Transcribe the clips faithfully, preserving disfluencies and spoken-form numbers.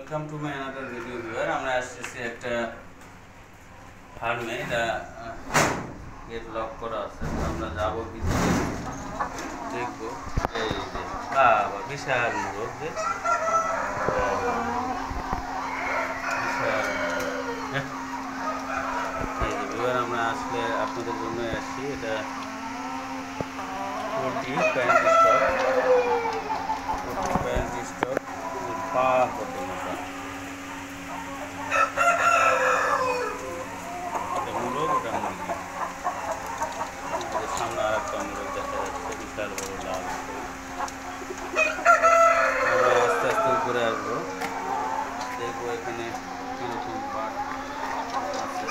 Welcome to my another video viewer. আমরা আসতেছি একটা ফার্মে, এটা গেট লক করা আছে। আমরা যাবো ভিতরে, দেখবো। এই যে বাবা, বিশাল মোরগ, যে বিশাল। এই যে ভিউয়ার, আমরা আসলে আপনাদের জন্যই আসছি। এটা poultry pant stock, poultry pant stock পা কত মোটা। মোরগ, ওটা মুরগি। সামনে আর একটা মোরগ দেখা যাচ্ছে, বিশাল বড় লাল। আমরা আস্তে আস্তে উপরে আসবো, দেখবো এখানে কিরকম পাট আছে।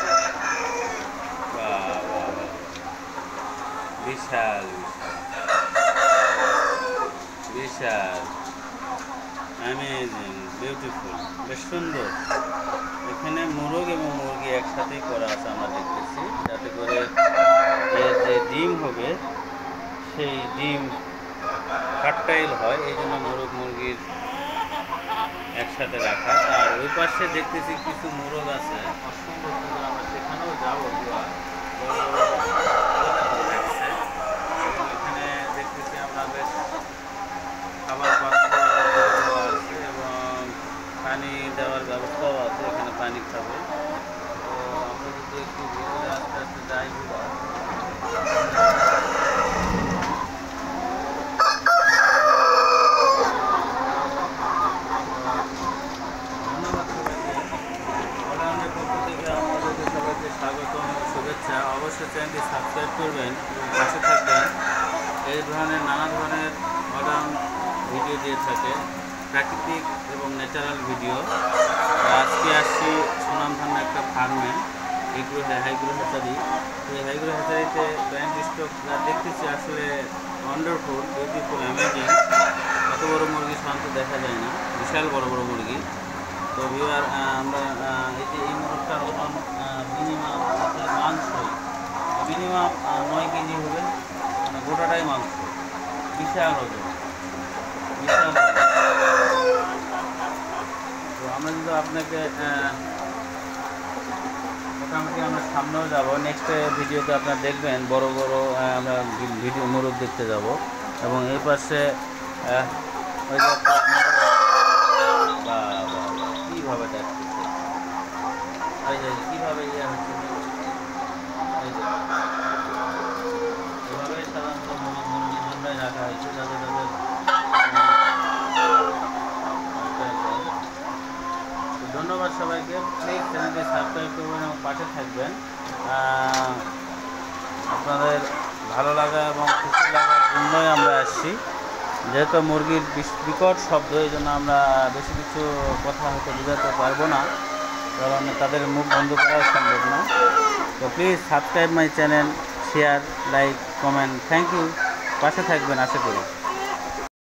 বিশাল বিশাল অ্যামেজিং, বিউটিফুল, বেশ সুন্দর। এখানে মোরগ এবং মুরগি একসাথেই করা আছে আমরা দেখতেছি, যাতে করে এর যে ডিম হবে সেই ডিম ফার্টাইল হয়, এই জন্য মোরগ মুরগির একসাথে রাখা। আর ওই পাশে দেখতেছি কিছু মোরগ আছে, অসম্ভব সুন্দর। আমরা সেখানেও যাবো। এখানে দেখতেছি আমরা বেশ খাবার পাত্র দেওয়া আছে এবং পানি দেওয়ার ব্যবস্থাও আছে, এখানে পানি খাবে। তো আমরা যদি একটু ভিতরে আস্তে আস্তে যাই, স্বাগতম, শুভেচ্ছা। অবশ্যই চ্যানেলটি সাবস্ক্রাইব করবেন এবং পাশে থাকবেন। এই ধরনের নানা ধরনের মডার্ন ভিডিও দিয়ে থাকে, প্রাকৃতিক এবং ন্যাচারাল ভিডিও। আজকে আসছি সুনামধন্য একটা ফার্মে, এগ্রো হাইগ্রো হ্যাচারি। এই হাইগ্রো হ্যাচারিতে প্যান্ট স্টক যা দেখতেছি আসলে ওয়ান্ডারফুল, বিউটিফুল, অ্যামেজিং। এত বড় মুরগি সাধারণত দেখা যায় না, বিশাল বড় বড় মুরগি। তো ভিউয়ার, আমরা এই যে এই মুরগটার ওজন মিনিমাম মাংস মিনিমাম নয় কেজি হবে, মানে গোটাটাই মাংস। বিশাল ওজন, বিশাল। তো আমরা কিন্তু আপনাকে মোটামুটি আমরা সামনেও যাব, নেক্সট ভিডিওতে আপনারা দেখবেন বড় বড় আমরা ভিডিও মুরগ দেখতে যাব। এবং এই পাশে ওই যে কীভাবে দেখতেছে, এই যে কীভাবে ইয়ে হচ্ছে, এই যে এভাবেই সাধারণত মুরগ মুরগির জন্যই রাখা হয়েছে, যাতে তাদের। ধন্যবাদ সবাইকে। প্লিজ চ্যানেলটি সাবস্ক্রাইব করবেন এবং পাশে থাকবেন। আপনাদের ভালো লাগা এবং খুশি লাগার জন্যই আমরা আসছি। যেহেতু মুরগির বিকট শব্দ, এই জন্য আমরা বেশি কিছু কথা হয়তো বোঝাতে পারবো না, কারণ তাদের মুখ বন্ধ করা সম্ভব না। তো please subscribe my channel, share, like, comment. Thank you. পাশে থাকবেন আশা করি।